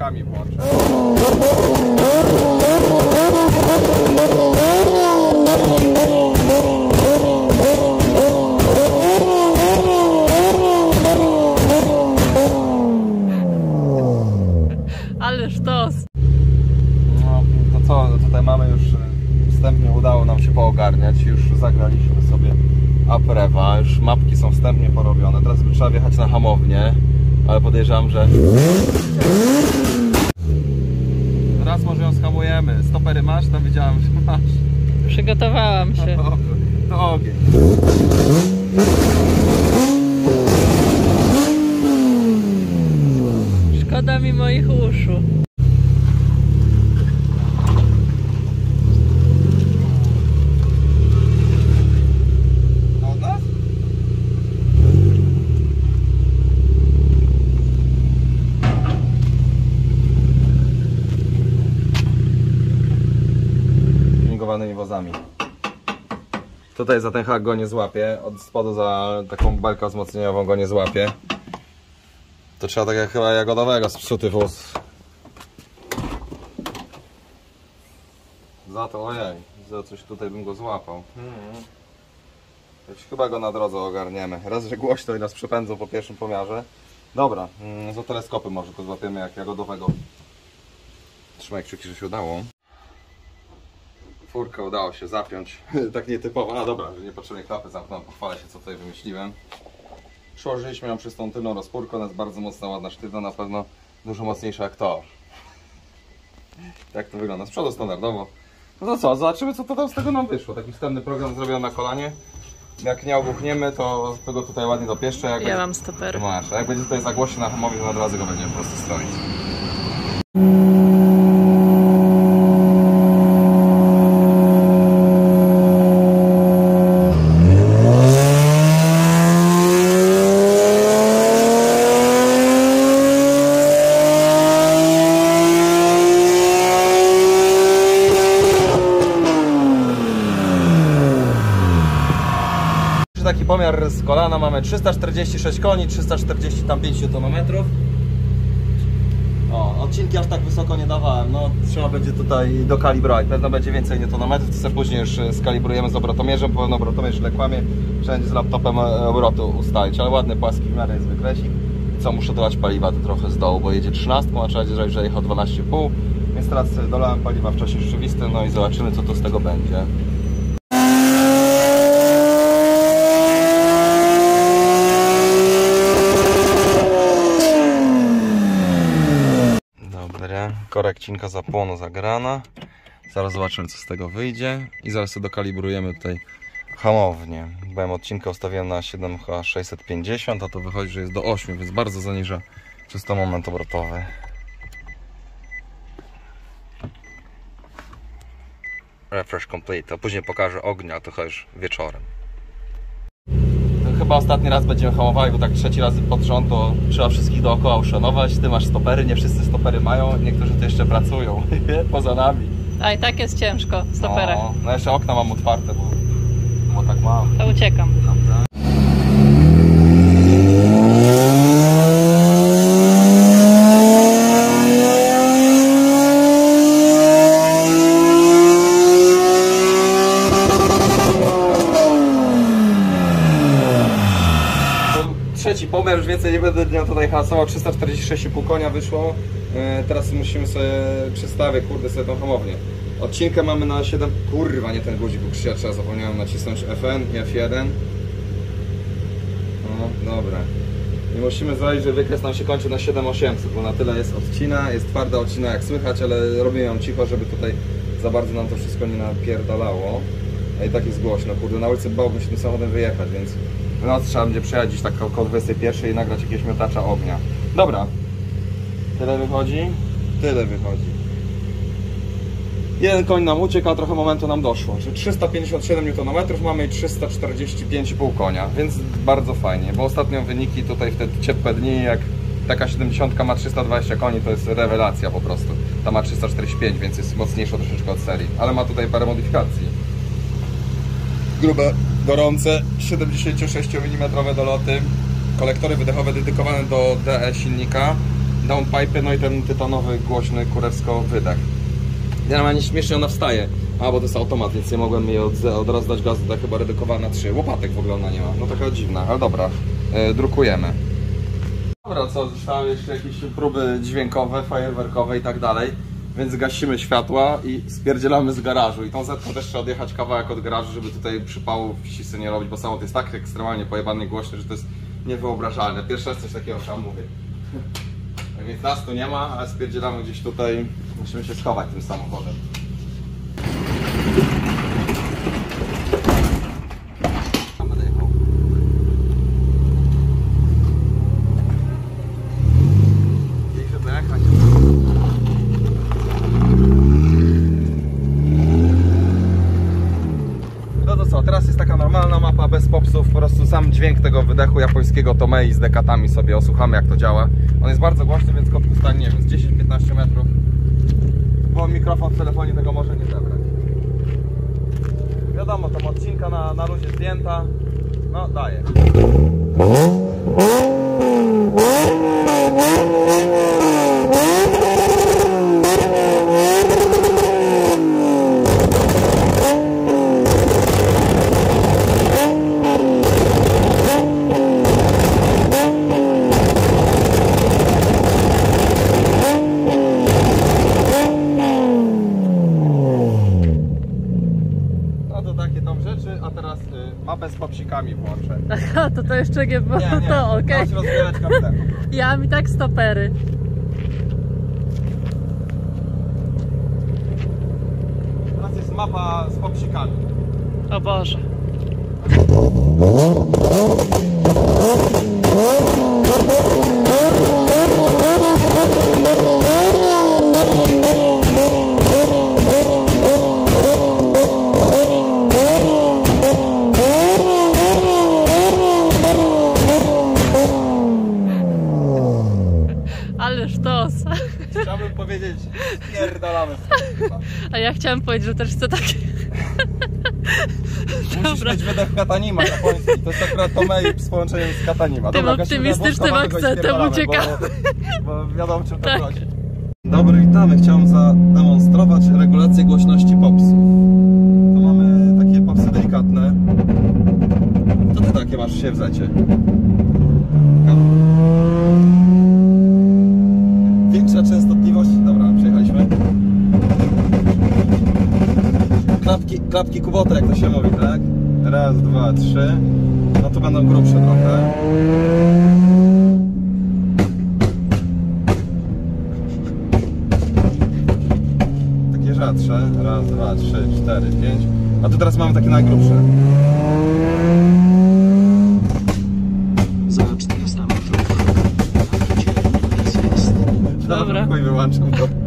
kółkami włączę. Ale sztos. No to co, tutaj mamy już wstępnie, udało nam się poogarniać, już zagraliśmy sobie Aprewa, już mapki są wstępnie porobione, teraz by trzeba wjechać na hamownię, ale podejrzewam, że raz może ją shamujemy. Stopery masz? Tam widziałem, że masz. Przygotowałam się. Dobrze, to ogień. Szkoda mi moich uszu. Od nas? Tuningowanymi wozami. Tutaj za ten hak go nie złapie, od spodu za taką belkę wzmocnieniową go nie złapie. To trzeba tak jak chyba jagodowego spsuty wóz. Za to ojej, za coś tutaj bym go złapał. Chyba go na drodze ogarniemy. Raz, że głośno i nas przepędzą po pierwszym pomiarze. Dobra, za teleskopy może go złapiemy jak jagodowego. Trzymaj kciuki, że się udało. Furkę udało się zapiąć. Tak nietypowo. No dobra, że niepotrzebnie klapy zamknąłem. Pochwalę się, co tutaj wymyśliłem. Przyłożyliśmy ją przez tą tylną rozpórkę. Ona jest bardzo mocna, ładna, sztywna. Na pewno dużo mocniejsza jak to. Tak to wygląda. Z przodu standardowo. No to co? Zobaczymy, co to tam z tego nam wyszło. Taki wstępny program zrobiony na kolanie. Jak nie obuchniemy, to go tutaj ładnie dopieszczę. Jak Ja mam stoper. Masz. A jak będzie tutaj za głośno na hamowie, to od razu go będziemy po prostu stroić. Taki pomiar z kolana mamy 346 koni, 345 Nm. O, odcinki aż tak wysoko nie dawałem, no trzeba będzie tutaj dokalibrować, pewno będzie więcej Nm, to sobie później już skalibrujemy z obrotomierzem, powinno obrotomierz źle kłamie, wszędzie z laptopem obrotu ustalić, ale ładny, płaski w miarę jest wykresik. Co, muszę dolać paliwa to trochę z dołu, bo jedzie 13, a trzeba zrobić, że jechał 12,5, więc teraz dolałem paliwa w czasie rzeczywistym, no i zobaczymy, co to z tego będzie. Korekcinka zapłonu zagrana. Zaraz zobaczymy, co z tego wyjdzie. I zaraz sobie dokalibrujemy tutaj hamownię. Byłem odcinkę ustawiłem na 7,650, a to wychodzi, że jest do 8, więc bardzo zaniża czysto moment obrotowy. Refresh complete, a później pokażę ognia, to chyba już wieczorem. Chyba ostatni raz będziemy hamowali, bo tak trzeci raz pod rząd to trzeba wszystkich dookoła uszanować. Ty masz stopery, nie wszyscy stopery mają, niektórzy to jeszcze pracują poza nami. A i tak jest ciężko w stoperach. No jeszcze okna mam otwarte, bo tak mam. To uciekam. Dobra. Trzeci pomiar, już więcej nie będę dnia tutaj hasował, 346,5 konia wyszło. Teraz musimy sobie przestawić, kurde, sobie tą hamownię. Odcinkę mamy na 7, kurwa, nie ten guzik, bo krzycza, zapomniałem nacisnąć FN i F1. No, dobra. I musimy zrobić, że wykres nam się kończy na 7800, bo na tyle jest odcina, jest twarda odcina jak słychać, ale robię ją cicho, żeby tutaj za bardzo nam to wszystko nie napierdalało. A i tak jest głośno, kurde, na ulicy bałbym się tym samochodem wyjechać, więc w nocy trzeba będzie przejechać gdzieś tak około 21 i nagrać jakiegoś miotacza ognia. Dobra. Tyle wychodzi? Tyle wychodzi. Jeden koń nam uciekł, a trochę momentu nam doszło, że 357 Nm mamy i 345,5 konia, więc bardzo fajnie, bo ostatnio wyniki tutaj w te ciepłe dni, jak taka 70 ma 320 koni, to jest rewelacja po prostu. Ta ma 345, więc jest mocniejsza troszeczkę od serii, ale ma tutaj parę modyfikacji. Grube, gorące, 76 mm doloty, kolektory wydechowe dedykowane do DE silnika. downpipe, no i ten tytanowy, głośny kurewsko wydech. Generalnie śmiesznie ona wstaje. A, bo to jest automat, więc nie mogłem jej od razu dać gazu, tak chyba redukowana na 3. Łopatek w ogóle ona nie ma, no taka dziwna, ale dobra, drukujemy. Dobra, co, zostały jeszcze jakieś próby dźwiękowe, fajerwerkowe i tak dalej, więc gasimy światła i spierdzielamy z garażu. I tą zetką też trzeba odjechać kawałek od garażu, żeby tutaj przypału wcisy nie robić, bo samochód jest tak ekstremalnie pojebany i głośny, że to jest niewyobrażalne. Pierwszy raz coś takiego trzeba mówić. Tak więc nas tu nie ma, ale spierdzielamy gdzieś tutaj, musimy się schować tym samochodem. No to co, teraz jest taka normalna mapa bez popsów, po prostu sam dźwięk tego wydechu japońskiego Tomei z dekatami sobie osłuchamy, jak to działa. On jest bardzo głośny, więc kotku stanie, nie wiem, z 10-15 metrów, bo mikrofon w telefonie tego może nie zebrać. Wiadomo, tam odcinka na luzie zdjęta, no daje. A teraz mapę z popsikami włączę. Aha, to jeszcze nie było nie, to, okej. Masz rozbierać kapitę. Ja mam i tak stopery. Teraz jest mapa z popsikami. O Boże. Ale sztos. Chciałbym powiedzieć, pierdalamy chyba. A ja chciałam powiedzieć, że też chcę takie. Musisz mieć wydech Katanima japoński. To jest akurat Tomei z połączeniem z Katanima. Tym Dobra, optymistycznym akcentem uciekamy. Bo wiadomo, czym to Tak. grozi. Dobry, witamy. Chciałem zademonstrować regulację głośności popsów. Tu mamy takie popsy delikatne. Co ty takie masz się w zecie? Większa częstotliwość. Dobra, przejechaliśmy. Klapki Kubota, jak to się mówi, tak? Raz, dwa, trzy. No to będą grubsze trochę. Takie rzadsze. Raz, dwa, trzy, cztery, pięć. A tu teraz mamy takie najgrubsze. Za 400 metrów. Dobra. I wyłączam to.